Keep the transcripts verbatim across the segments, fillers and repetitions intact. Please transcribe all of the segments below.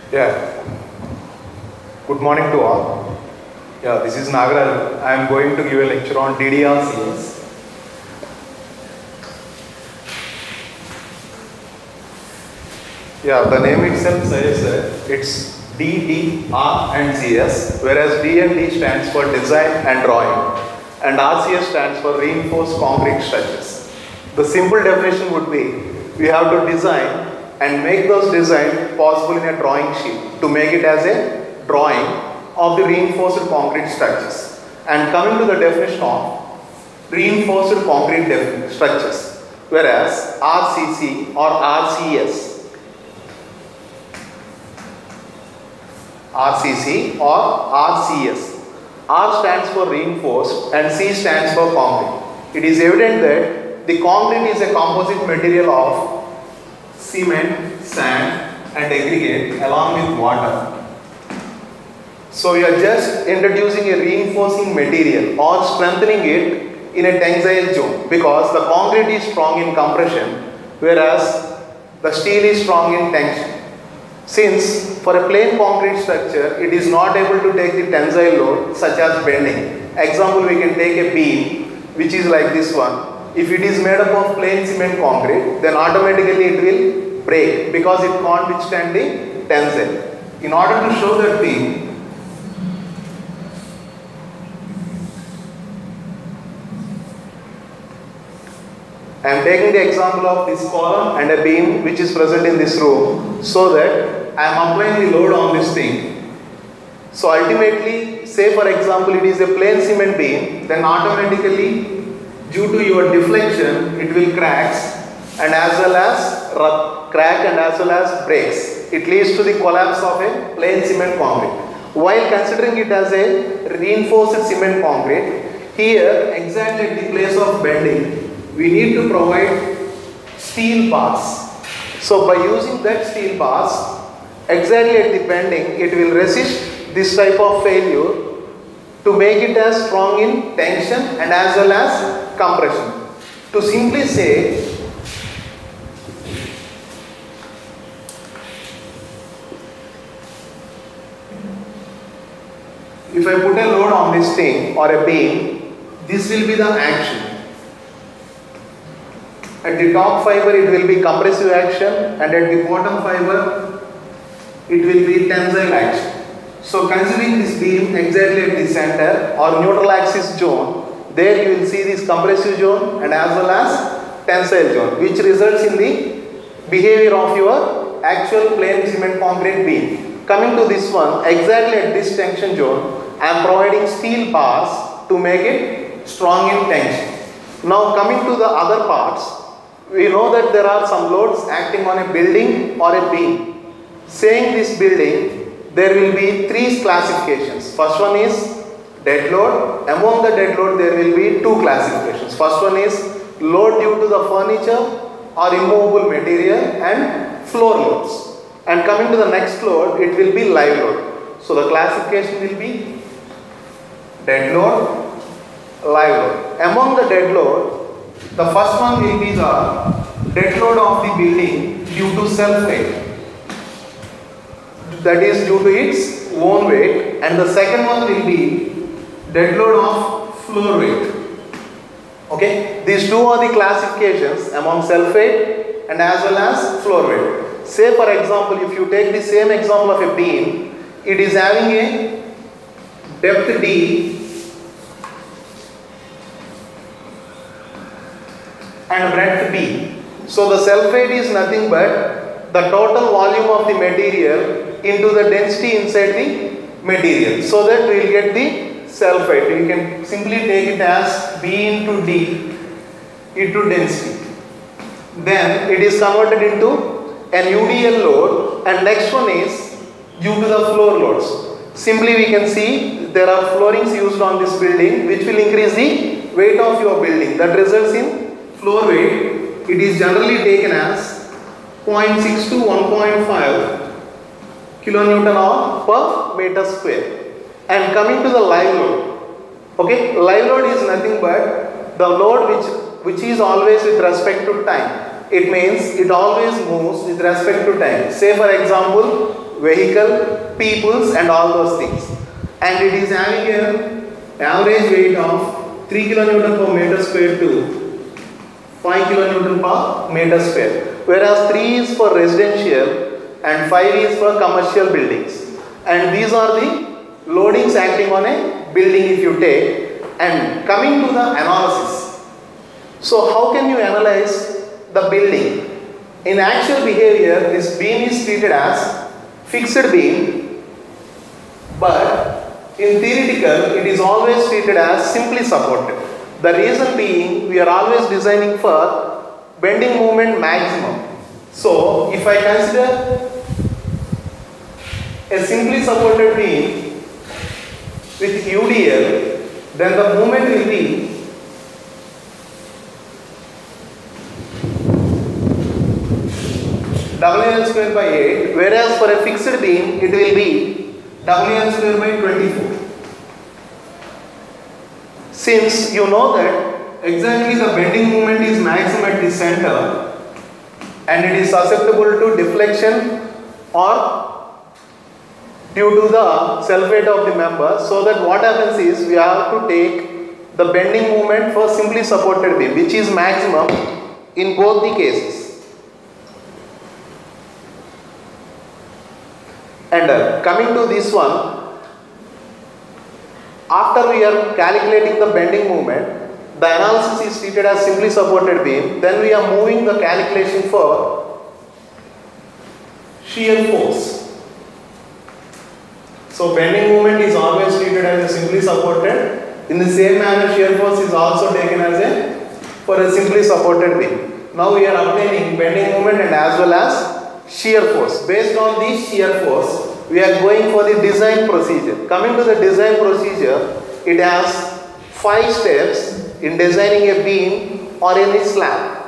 Yeah. Good morning to all. Yeah, this is Nagaraj. I am going to give a lecture on D D R C S. Yeah, the name itself says that it's D, D, R and C S, whereas D and D stands for design and drawing, and R C S stands for reinforced concrete structures. The simple definition would be, we have to design and make those designs possible in a drawing sheet to make it as a drawing of the reinforced concrete structures. And coming to the definition of reinforced concrete structures, whereas R C C or R C S, R C C or R C S. R stands for reinforced and C stands for concrete. It is evident that the concrete is a composite material of cement, sand and aggregate along with water. So we are just introducing a reinforcing material or strengthening it in a tensile zone, because the concrete is strong in compression whereas the steel is strong in tension. Since for a plain concrete structure it is not able to take the tensile load such as bending. Example, we can take a beam which is like this one. If it is made up of plain cement concrete, then automatically it will break because it can't withstand the tensile. In order to show that thing, I am taking the example of this column and a beam which is present in this room, so that I am applying the load on this thing. So ultimately, say for example it is a plain cement beam, then automatically due to your deflection it will cracks and as well as crack and as well as breaks. It leads to the collapse of a plain cement concrete. While considering it as a reinforced cement concrete, here exactly at the place of bending we need to provide steel bars. So by using that steel bars, exactly at the bending, it will resist this type of failure to make it as strong in tension and as well as compression. To simply say, if I put a load on this thing or a beam, this will be the action. At the top fiber it will be compressive action and at the bottom fiber it will be tensile action. So considering this beam exactly at the center or neutral axis zone, there you will see this compressive zone and as well as tensile zone, which results in the behavior of your actual plain cement concrete beam. Coming to this one, exactly at this tension zone, I am providing steel bars to make it strong in tension. Now coming to the other parts, we know that there are some loads acting on a building or a beam. Saying this building, there will be three classifications. First one is dead load. Among the dead load there will be two classifications. First one is load due to the furniture or immovable material and floor loads. And coming to the next load, it will be live load. So the classification will be dead load, live load. Among the dead load, the first one will be the dead load of the building due to self-weight, that is due to its own weight, and the second one will be dead load of floor weight. Okay, these two are the classifications among self-weight and as well as floor weight. Say for example, if you take the same example of a beam, it is having a depth D and breadth B. So the self-weight is nothing but the total volume of the material into the density inside the material. So that we will get the self-weight. You can simply take it as B into D into density. Then it is converted into an U D L load, and next one is due to the floor loads. Simply we can see there are floorings used on this building which will increase the weight of your building. That results in floor weight. It is generally taken as zero point six to one point five kilonewton or per meter square. And coming to the live load, okay, live load is nothing but the load which which is always with respect to time. It means it always moves with respect to time. Say for example, vehicle, peoples and all those things. And it is having an average weight of three kilonewton per meter square to five kilonewton per meter square. Whereas three is for residential and five is for commercial buildings. And these are the loadings acting on a building if you take. And coming to the analysis. So how can you analyze the building? In actual behavior, this beam is treated as fixed beam, but in theoretical, it is always treated as simply supported. The reason being, we are always designing for bending moment maximum. So, if I consider a simply supported beam with U D L, then the moment will be W L square by eight, whereas for a fixed beam it will be W L square by twenty-four. Since you know that exactly the bending moment is maximum at the center and it is susceptible to deflection or due to the self weight of the member, so that what happens is we have to take the bending moment for simply supported beam, which is maximum in both the cases. And uh, coming to this one, after we are calculating the bending moment, the analysis is treated as simply supported beam. Then we are moving the calculation for shear force. So bending moment is always treated as a simply supported. In the same manner, shear force is also taken as a for a simply supported beam. Now we are obtaining bending moment and as well as shear force. Based on this shear force, we are going for the design procedure. Coming to the design procedure, it has five steps in designing a beam or any slab.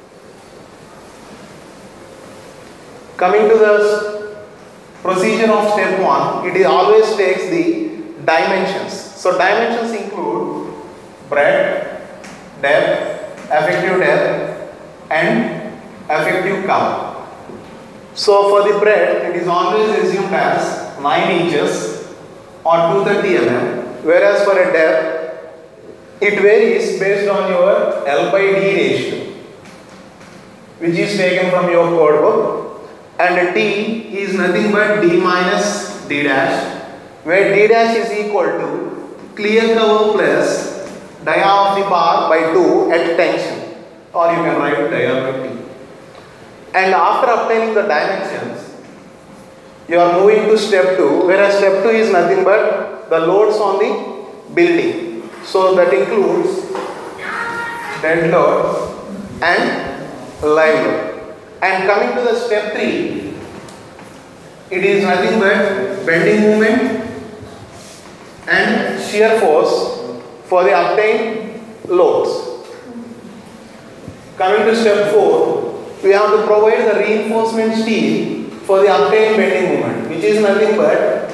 Coming to the procedure of step one, it always takes the dimensions. So dimensions include breadth, depth, effective depth and effective count. So for the breadth, it is always assumed as nine inches or two hundred thirty millimeters, whereas for a depth, it varies based on your L by D ratio, which is taken from your code book, and D is nothing but D minus D dash, where D dash is equal to clear cover plus dia of the bar by two at tension, or you can write dia by T. And after obtaining the dimensions, you are moving to step two, whereas step two is nothing but the loads on the building. So that includes dead load and live load. And coming to the step three, it is nothing but bending moment and shear force for the obtained loads. Coming to step four, we have to provide the reinforcement steel for the obtained bending moment, which is nothing but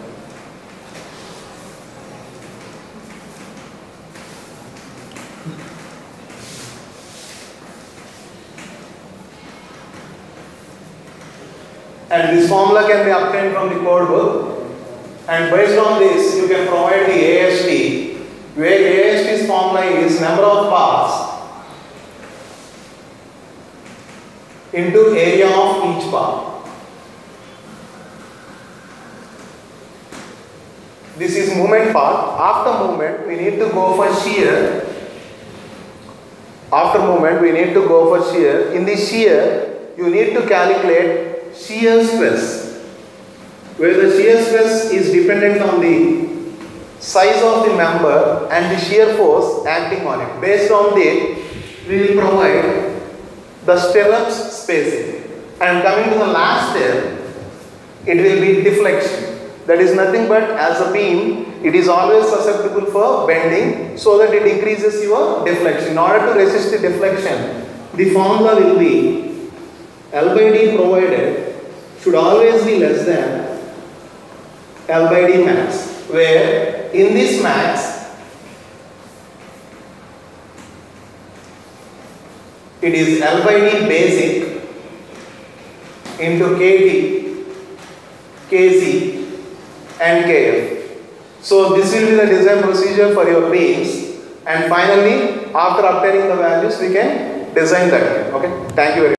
and this formula can be obtained from the code book, and based on this you can provide the A S T, where A S T's formula is number of parts into area of each part. This is movement part. After movement, we need to go for shear. After movement, we need to go for shear. In the shear, you need to calculate shear stress, where the shear stress is dependent on the size of the member and the shear force acting on it. Based on that, we will provide the stirrups spacing. And coming to the last step, it will be deflection. That is nothing but as a beam, it is always susceptible for bending, so that it increases your deflection. In order to resist the deflection, the formula will be L by D provided should always be less than L by D max, where in this max, it is L by D basic into K T Kc and Kf. So this will be the design procedure for your beams, and finally after obtaining the values we can design that. Okay, thank you very much.